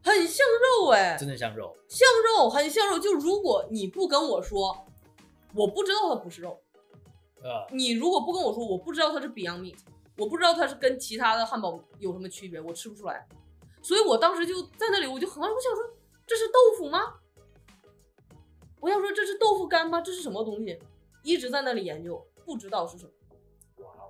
很像肉哎， 真的像肉， 像肉，很像肉。就如果你不跟我说，我不知道它不是肉。 呃， 你如果不跟我说，我不知道它是 Beyond Meat， 我不知道它是跟其他的汉堡有什么区别，我吃不出来。所以我当时就在那里，我就很，我想说这是豆腐吗？我想说这是豆腐干吗？这是什么东西？一直在那里研究，不知道是什么。 哇哦，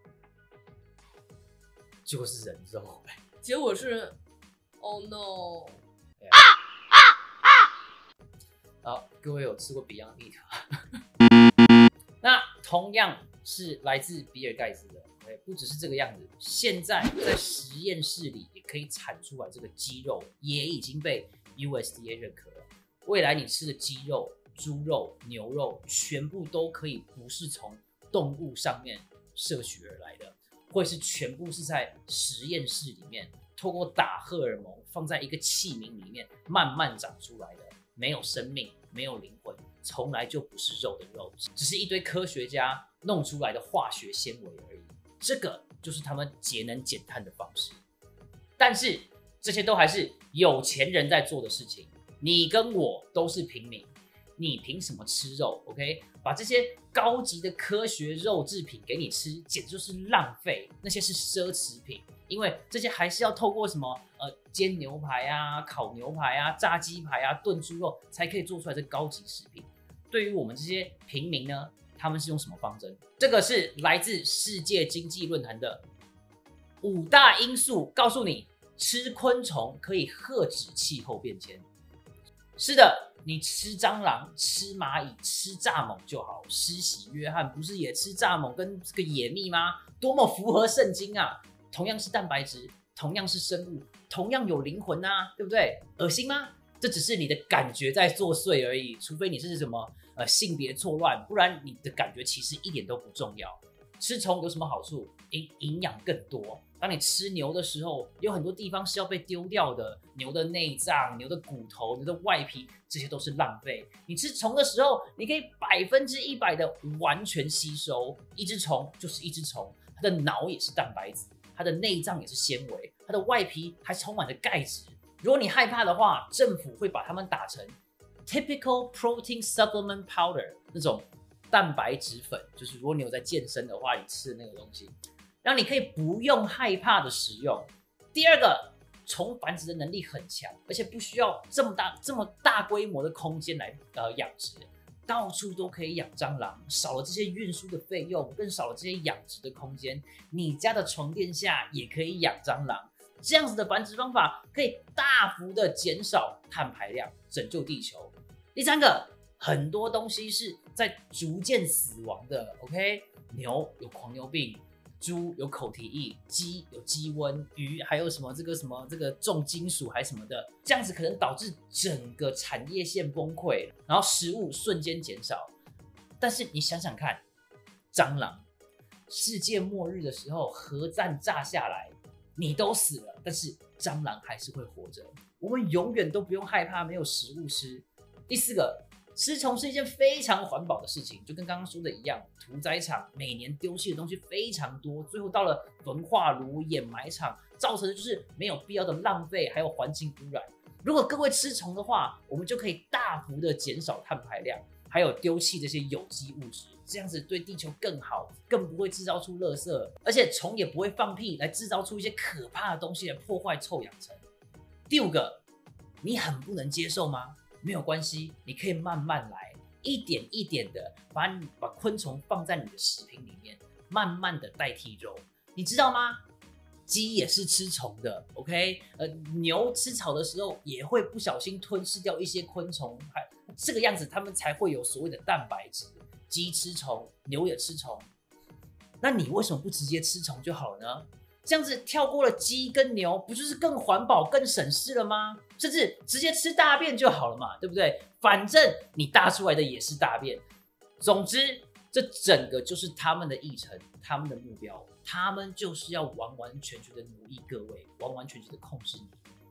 结果是人肉， 结果是 ，Oh no！ 啊啊啊！好，各位有吃过 Beyond Meat 吗？那同样是来自比尔盖茨的。不只是这个样子，现在在实验室里也可以产出来这个鸡肉，也已经被 U S D A 认可了。未来你吃的鸡肉、猪肉、牛肉，全部都可以不是从动物上面摄取而来的，会是全部是在实验室里面，透过打荷尔蒙放在一个器皿里面慢慢长出来的，没有生命，没有灵魂，从来就不是肉的肉，只是一堆科学家弄出来的化学纤维而已。这个就是他们节能减碳的方式，但是这些都还是有钱人在做的事情。你跟我都是平民，你凭什么吃肉 ？OK， 把这些高级的科学肉制品给你吃，简直就是浪费。那些是奢侈品，因为这些还是要透过什么呃煎牛排啊、烤牛排啊、炸鸡排啊、炖猪肉才可以做出来的高级食品。对于我们这些平民呢？他们是用什么方针？这个是来自世界经济论坛的五大因素，告诉你吃昆虫可以遏止气候变迁。是的，你吃蟑螂、吃蚂蚁、吃蚱蜢就好。施洗约翰不是也吃蚱蜢跟这个野蜜吗？多么符合圣经啊！同样是蛋白质，同样是生物，同样有灵魂啊，对不对？恶心吗？这只是你的感觉在作祟而已，除非你是什么呃性别错乱，不然你的感觉其实一点都不重要。吃虫有什么好处？营营养更多。当你吃牛的时候，有很多地方是要被丢掉的，牛的内脏、牛的骨头、牛的外皮，这些都是浪费。你吃虫的时候，你可以百分之一百的完全吸收。一只虫就是一只虫，它的脑也是蛋白质，它的内脏也是纤维，它的外皮还充满着钙质。如果你害怕的话，政府会把它们打成 typical protein supplement powder 那种蛋白质粉，就是如果你有在健身的话，你吃的那个东西，让你可以不用害怕的使用。第二个，虫繁殖的能力很强，而且不需要这么大这么大规模的空间来呃养殖，到处都可以养蟑螂，少了这些运输的费用，更少了这些养殖的空间。你家的床垫下也可以养蟑螂。这样子的繁殖方法可以大幅的减少碳排量，拯救地球。第三个，很多东西是在逐渐死亡的 ，OK？ 牛有狂牛病，猪有口蹄疫，鸡有鸡瘟，鱼还有什么这个什么这个重金属还什么的，这样子可能导致整个产业链崩溃，然后食物瞬间减少。但是你想想看，蟑螂，世界末日的时候，核弹炸下来。你都死了，但是蟑螂还是会活着。我们永远都不用害怕没有食物吃。第四个，吃虫是一件非常环保的事情，就跟刚刚说的一样，屠宰场每年丢弃的东西非常多，最后到了焚化炉、掩埋场，造成的就是没有必要的浪费，还有环境污染。如果各位吃虫的话，我们就可以大幅的减少碳排量，还有丢弃这些有机物质。这样子对地球更好，更不会制造出垃圾，而且虫也不会放屁来制造出一些可怕的东西来破坏臭氧层。第五个，你很不能接受吗？没有关系，你可以慢慢来，一点一点的把你把昆虫放在你的食品里面，慢慢的代替肉。你知道吗？鸡也是吃虫的 ，OK？ 呃，牛吃草的时候也会不小心吞噬掉一些昆虫，还这个样子，它们才会有所谓的蛋白质。鸡吃虫，牛也吃虫，那你为什么不直接吃虫就好了呢？这样子跳过了鸡跟牛，不就是更环保、更省事了吗？甚至直接吃大便就好了嘛，对不对？反正你大出来的也是大便。总之，这整个就是他们的议程，他们的目标，他们就是要完完全全的奴役各位，完完全全的控制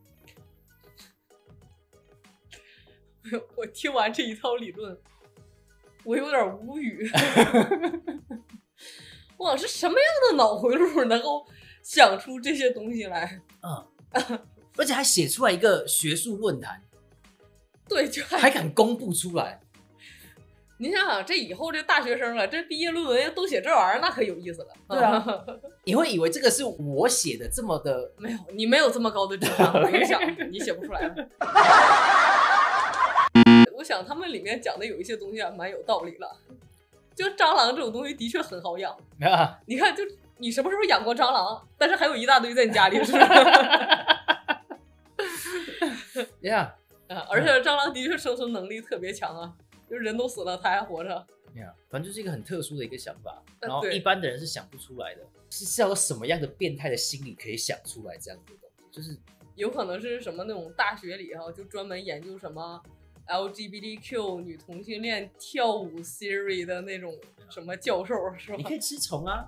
你。我听完这一套理论。我有点无语，我想是什么样的脑回路能够想出这些东西来？ 嗯， 而且还写出来一个学术论坛， 对，就还还敢公布出来。 您想想，这以后这大学生了，这毕业论文都写这玩意儿，那可有意思了。 对啊，你会以为这个是我写的，这么的没有，你没有这么高的智商，我跟你讲，你写不出来了。我想他们里面讲的有一些东西啊，蛮有道理了。就蟑螂这种东西的确很好养， 啊、 你看，就你什么时候养过蟑螂？但是还有一大堆在你家里，是不是？ 对呀， 啊，而且蟑螂的确生存能力特别强啊。就是人都死了，他还活着。 Yeah, 反正就是一个很特殊的一个想法， 呃、 然后一般的人是想不出来的，是是要有什么样的变态的心理可以想出来这样子的东西？就是有可能是什么那种大学里哈、啊，就专门研究什么 L G B T Q 女同性恋跳舞 Siri 的那种什么教授，是吧？ 你可以吃虫啊。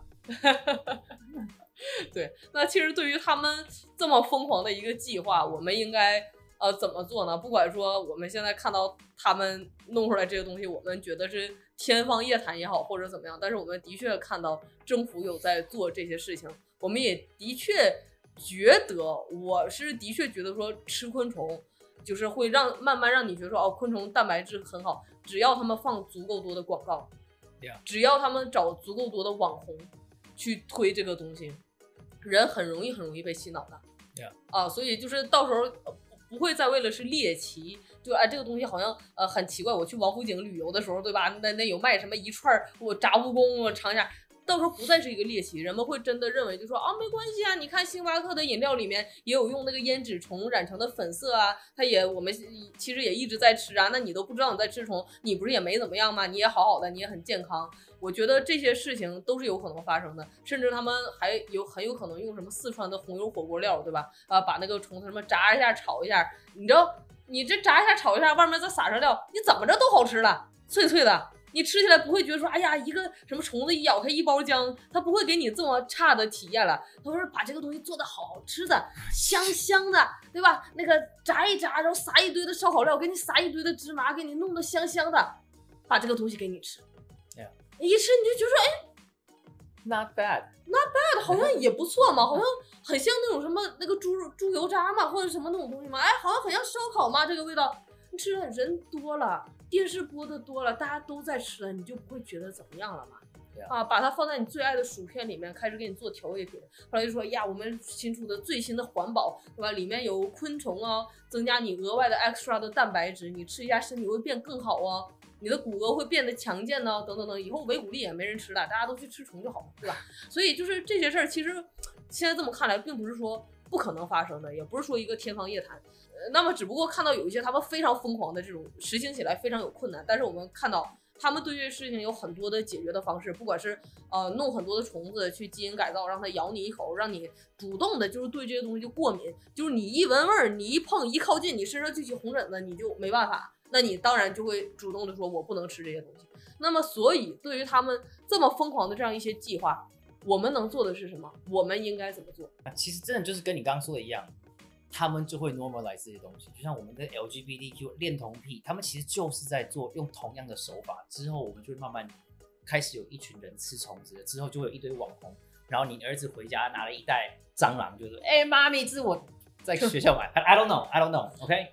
对，那其实对于他们这么疯狂的一个计划，我们应该。呃，怎么做呢？不管说我们现在看到他们弄出来这个东西，我们觉得是天方夜谭也好，或者怎么样，但是我们的确看到政府有在做这些事情，我们也的确觉得，我是的确觉得说吃昆虫就是会让慢慢让你觉得说哦，昆虫蛋白质很好，只要他们放足够多的广告， yeah. 只要他们找足够多的网红去推这个东西，人很容易很容易被洗脑的。 Yeah. 啊，所以就是到时候。不会再为了是猎奇，就哎这个东西好像呃很奇怪。我去王府井旅游的时候，对吧？那那有卖什么一串我炸蜈蚣，我尝一下。到时候不再是一个猎奇，人们会真的认为就说啊没关系啊，你看星巴克的饮料里面也有用那个胭脂虫染成的粉色啊，它也我们其实也一直在吃啊。那你都不知道你在吃虫，你不是也没怎么样吗？你也好好的，你也很健康。我觉得这些事情都是有可能发生的，甚至他们还有很有可能用什么四川的红油火锅料，对吧？啊，把那个虫子什么炸一下、炒一下，你知道，你这炸一下、炒一下，外面再撒上料，你怎么着都好吃了，脆脆的，你吃起来不会觉得说，哎呀，一个什么虫子一咬开一包浆，它不会给你这么差的体验了。他说把这个东西做的好吃的、香香的，对吧？那个炸一炸，然后撒一堆的烧烤料，给你撒一堆的芝麻，给你弄得香香的，把这个东西给你吃。一吃你就觉得说，哎 ，not bad，not bad， 好像也不错嘛，好像很像那种什么那个猪猪油渣嘛，或者什么那种东西嘛，哎，好像很像烧烤嘛，这个味道。你吃了人多了，电视播的多了，大家都在吃了，你就不会觉得怎么样了嘛？啊，把它放在你最爱的薯片里面，开始给你做调味品。后来就说呀，我们新出的最新的环保，对吧？里面有昆虫哦，增加你额外的 extra 的蛋白质，你吃一下身体会变更好哦。你的骨骼会变得强健呢，等等等，以后维骨力也没人吃了，大家都去吃虫就好了，对吧？所以就是这些事儿，其实现在这么看来，并不是说不可能发生的，也不是说一个天方夜谭。呃，那么只不过看到有一些他们非常疯狂的这种实行起来非常有困难，但是我们看到他们对这个事情有很多的解决的方式，不管是呃弄很多的虫子去基因改造，让它咬你一口，让你主动的就是对这些东西就过敏，就是你一闻味儿，你一碰一靠近，你身上就起红疹子，你就没办法。那你当然就会主动的说我不能吃这些东西。那么所以对于他们这么疯狂的这样一些计划，我们能做的是什么？我们应该怎么做？ 其实真的就是跟你刚刚说的一样，他们就会 normalize 这些东西。就像我们的 L G B T Q 恋童癖，他们其实就是在做用同样的手法，之后我们就会慢慢开始有一群人吃虫子了，之后就会有一堆网红，然后你儿子回家拿了一袋蟑螂，就说哎妈咪，这是我在学校买I don't know I don't know OK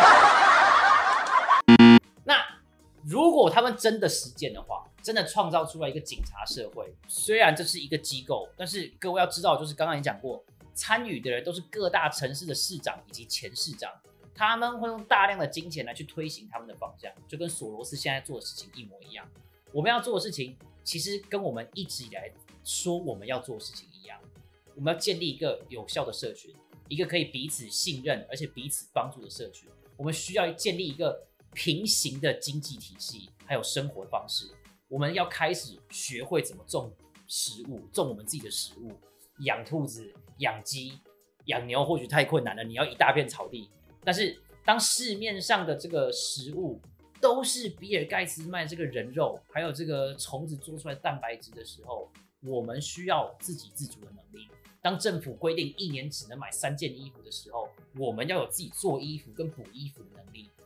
那如果他们真的实践的话，真的创造出来一个警察社会，虽然这是一个机构，但是各位要知道，就是刚刚你讲过，参与的人都是各大城市的市长以及前市长，他们会用大量的金钱来去推行他们的方向，就跟索罗斯现在做的事情一模一样。我们要做的事情，其实跟我们一直以来说我们要做的事情一样，我们要建立一个有效的社群，一个可以彼此信任而且彼此帮助的社群。我们需要建立一个平行的经济体系，还有生活方式。我们要开始学会怎么种食物，种我们自己的食物，养兔子、养鸡、养牛或许太困难了，你要一大片草地。但是当市面上的这个食物都是比尔盖茨卖这个人肉，还有这个虫子做出来的蛋白质的时候，我们需要自给自足的能力。当政府规定一年只能买三件衣服的时候，我们要有自己做衣服跟补衣服的能力。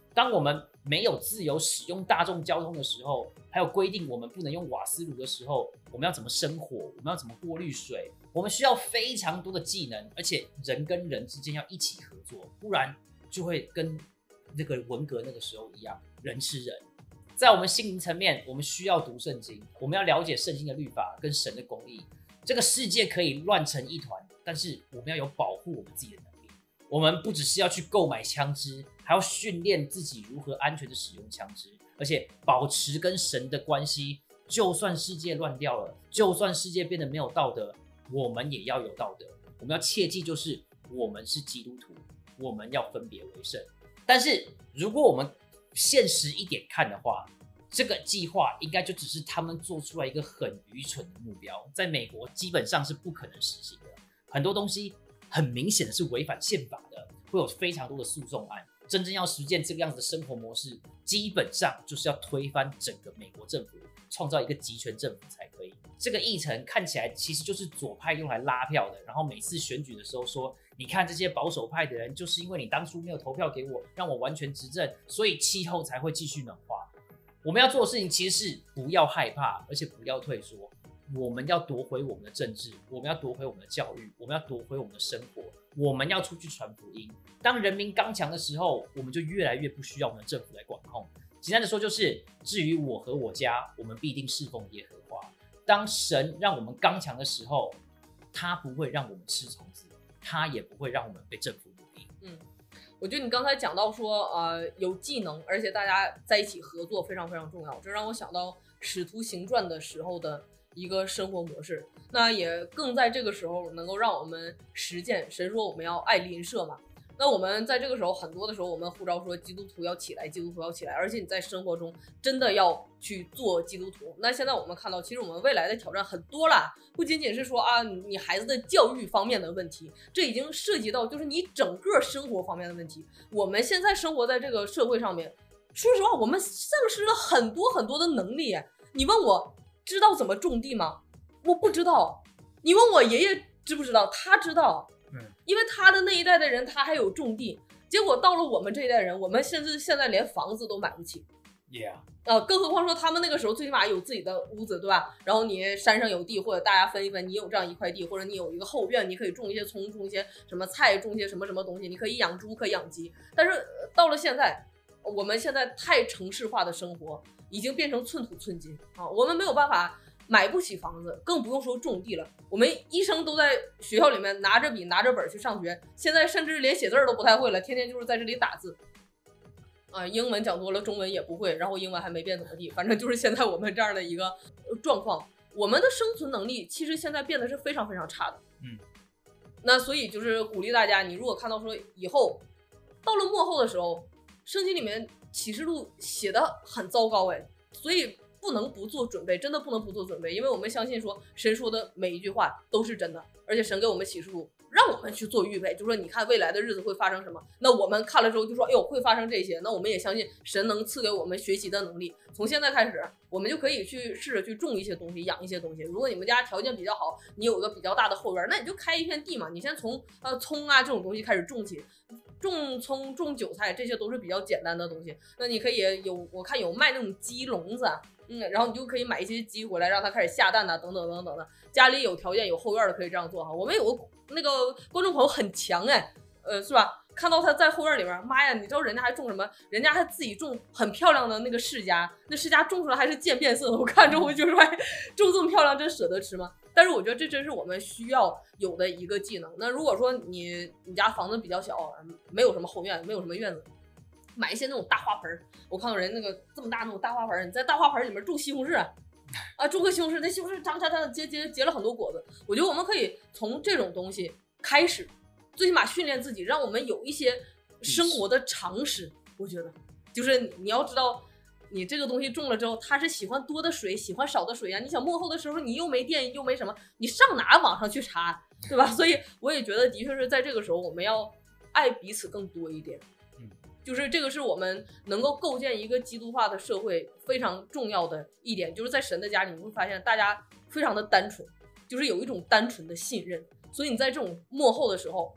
当我们没有自由使用大众交通的时候，还有规定我们不能用瓦斯炉的时候，我们要怎么生火？我们要怎么过滤水？我们需要非常多的技能，而且人跟人之间要一起合作，不然就会跟那个文革那个时候一样，人吃人。在我们心灵层面，我们需要读圣经，我们要了解圣经的律法跟神的公义。这个世界可以乱成一团，但是我们要有保护我们自己的能力。我们不只是要去购买枪支，还要训练自己如何安全的使用枪支，而且保持跟神的关系。就算世界乱掉了，就算世界变得没有道德，我们也要有道德。我们要切记，就是我们是基督徒，我们要分别为圣。但是如果我们现实一点看的话，这个计划应该就只是他们做出来一个很愚蠢的目标，在美国基本上是不可能实行的。很多东西很明显的是违反宪法的，会有非常多的诉讼案。真正要实践这个样子的生活模式，基本上就是要推翻整个美国政府，创造一个集权政府才可以。这个议程看起来其实就是左派用来拉票的，然后每次选举的时候说，你看这些保守派的人，就是因为你当初没有投票给我，让我完全执政，所以气候才会继续暖化。我们要做的事情其实是不要害怕，而且不要退缩。我们要夺回我们的政治，我们要夺回我们的教育，我们要夺回我们的生活，我们要出去传福音。当人民刚强的时候，我们就越来越不需要我们的政府来管控。简单的说就是，至于我和我家，我们必定侍奉耶和华。当神让我们刚强的时候，他不会让我们吃虫子，他也不会让我们被政府奴役。 嗯，我觉得你刚才讲到说，呃，有技能，而且大家在一起合作非常非常重要，这让我想到《使徒行传》的时候的一个生活模式。那也更在这个时候能够让我们实践神说我们要爱邻舍嘛。那我们在这个时候，很多的时候我们呼召说基督徒要起来，基督徒要起来，而且你在生活中真的要去做基督徒。那现在我们看到，其实我们未来的挑战很多啦，不仅仅是说啊你孩子的教育方面的问题，这已经涉及到就是你整个生活方面的问题。我们现在生活在这个社会上面，说实话，我们丧失了很多很多的能力。你问我知道怎么种地吗？我不知道。你问我爷爷知不知道？他知道。因为他的那一代的人他还有种地，结果到了我们这一代人，我们甚至现在连房子都买不起。 Yeah. 呃，更何况说他们那个时候最起码有自己的屋子，对吧？然后你山上有地，或者大家分一分，你有这样一块地，或者你有一个后院，你可以种一些葱，种一些什么菜，种一些什么什么东西，你可以养猪，可以养鸡。但是、呃、到了现在，我们现在太城市化的生活已经变成寸土寸金啊，我们没有办法买不起房子，更不用说种地了。我们医生都在学校里面拿着笔拿着本去上学，现在甚至连写字都不太会了，天天就是在这里打字。啊、呃，英文讲多了，中文也不会，然后英文还没变怎么地，反正就是现在我们这样的一个状况。我们的生存能力其实现在变得是非常非常差的。 嗯， 那所以就是鼓励大家，你如果看到说以后到了末后的时候，圣经里面启示录写的很糟糕哎，所以不能不做准备，真的不能不做准备，因为我们相信说神说的每一句话都是真的，而且神给我们启示录让我们去做预备，就说你看未来的日子会发生什么，那我们看了之后就说哎呦会发生这些，那我们也相信神能赐给我们学习的能力，从现在开始我们就可以去试着去种一些东西，养一些东西。如果你们家条件比较好，你有一个比较大的后院，那你就开一片地嘛，你先从呃葱啊这种东西开始种起，种葱种韭菜这些都是比较简单的东西。那你可以有我看有卖那种鸡笼子，嗯，然后你就可以买一些鸡回来让它开始下蛋呐、啊，等等等等的。家里有条件有后院的可以这样做哈。我们有个那个观众朋友很强哎，呃是吧？看到他在后院里面，妈呀，你知道人家还种什么？人家还自己种很漂亮的那个释迦，那释迦种出来还是渐变色的，我看着我就说，哎，种这么漂亮，真舍得吃吗？但是我觉得这真是我们需要有的一个技能。那如果说你你家房子比较小，没有什么后院，没有什么院子，买一些那种大花盆，我看到人那个这么大那种大花盆，你在大花盆里面种西红柿啊，种个西红柿，那西红柿长长长结结结了很多果子。我觉得我们可以从这种东西开始，最起码训练自己，让我们有一些生活的常识。我觉得就是你要知道，你这个东西种了之后，它是喜欢多的水，喜欢少的水啊。你想末后的时候，你又没电又没什么，你上哪网上去查，对吧？所以我也觉得，的确是在这个时候，我们要爱彼此更多一点。就是这个是我们能够构建一个基督化的社会非常重要的一点，就是在神的家里，你会发现大家非常的单纯，就是有一种单纯的信任。所以你在这种末后的时候，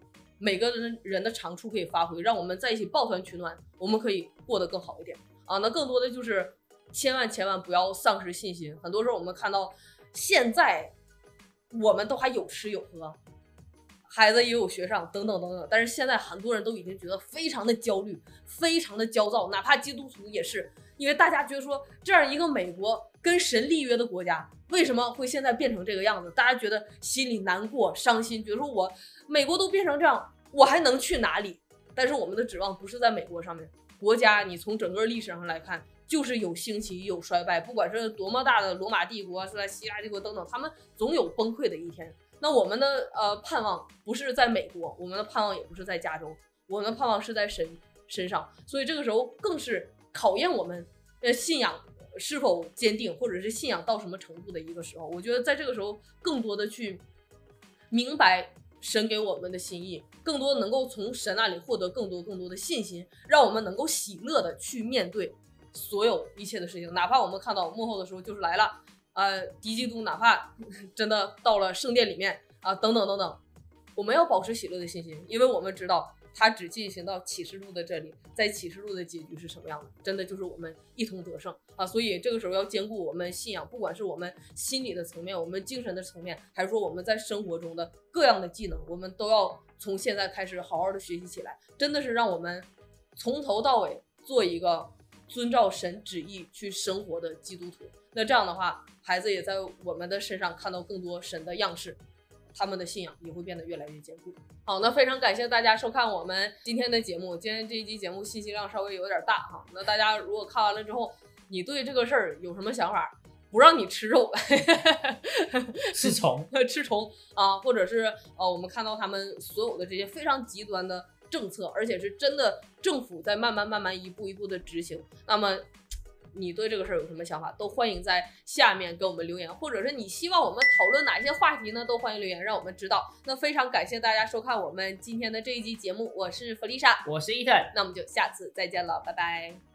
每个人人的长处可以发挥，让我们在一起抱团取暖，我们可以过得更好一点啊。那更多的就是千万千万不要丧失信心。很多时候我们看到现在我们都还有吃有喝，孩子也有学上等等等等，但是现在很多人都已经觉得非常的焦虑，非常的焦躁，哪怕基督徒也是，因为大家觉得说这样一个美国跟神立约的国家，为什么会现在变成这个样子？大家觉得心里难过、伤心，觉得说我美国都变成这样，我还能去哪里？但是我们的指望不是在美国上面，国家你从整个历史上来看，就是有兴起有衰败，不管是多么大的罗马帝国、是在希腊帝国等等，他们总有崩溃的一天。那我们的呃盼望不是在美国，我们的盼望也不是在加州，我们的盼望是在神身上，所以这个时候更是考验我们呃信仰是否坚定，或者是信仰到什么程度的一个时候。我觉得在这个时候更多的去明白神给我们的心意，更多能够从神那里获得更多更多的信心，让我们能够喜乐的去面对所有一切的事情。哪怕我们看到幕后的时候就是来了呃，敌基督哪怕真的到了圣殿里面啊，等等等等，我们要保持喜乐的信心，因为我们知道它只进行到启示录的这里，在启示录的结局是什么样的，真的就是我们一同得胜啊！所以这个时候要兼顾我们信仰，不管是我们心理的层面，我们精神的层面，还是说我们在生活中的各样的技能，我们都要从现在开始好好的学习起来，真的是让我们从头到尾做一个遵照神旨意去生活的基督徒。那这样的话，孩子也在我们的身上看到更多神的样式，他们的信仰也会变得越来越坚固。好，那非常感谢大家收看我们今天的节目。今天这一期节目信息量稍微有点大哈，那大家如果看完了之后，你对这个事儿有什么想法？不让你吃肉， 吃虫， 吃虫啊，或者是呃，我们看到他们所有的这些非常极端的政策，而且是真的政府在慢慢慢慢一步一步的执行。那么你对这个事儿有什么想法，都欢迎在下面给我们留言，或者是你希望我们讨论哪些话题呢，都欢迎留言让我们知道。那非常感谢大家收看我们今天的这一集节目，我是弗丽莎， 我是伊藤， 那我们就下次再见了，拜拜。